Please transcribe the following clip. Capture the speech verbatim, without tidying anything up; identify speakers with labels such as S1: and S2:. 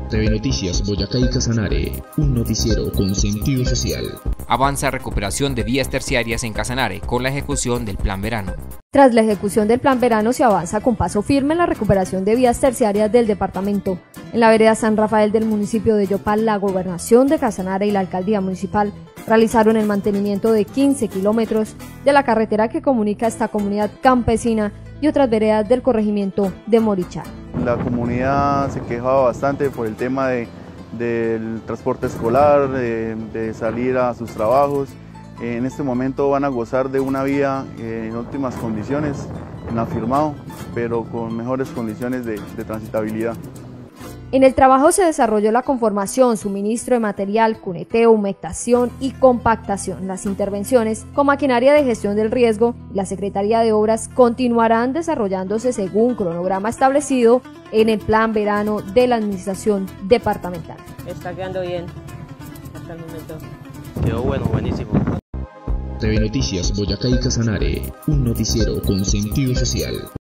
S1: T V Noticias Boyacá y Casanare, un noticiero con sentido social.
S2: Avanza recuperación de vías terciarias en Casanare con la ejecución del Plan Verano.
S3: Tras la ejecución del Plan Verano se avanza con paso firme en la recuperación de vías terciarias del departamento. En la vereda San Rafael del municipio de Yopal, la Gobernación de Casanare y la Alcaldía Municipal realizaron el mantenimiento de quince kilómetros de la carretera que comunica esta comunidad campesina y otras veredas del corregimiento de Morichá.
S4: La comunidad se quejaba bastante por el tema de, del transporte escolar, de, de salir a sus trabajos. En este momento van a gozar de una vía en óptimas condiciones, en afirmado, pero con mejores condiciones de, de transitabilidad.
S3: En el trabajo se desarrolló la conformación, suministro de material, cuneteo, humectación y compactación. Las intervenciones con maquinaria de gestión del riesgo y la Secretaría de Obras continuarán desarrollándose según cronograma establecido en el Plan Verano de la Administración Departamental.
S5: Está quedando bien hasta el momento.
S6: Quedó bueno, buenísimo.
S1: T V Noticias Boyacá y Casanare, un noticiero con sentido social.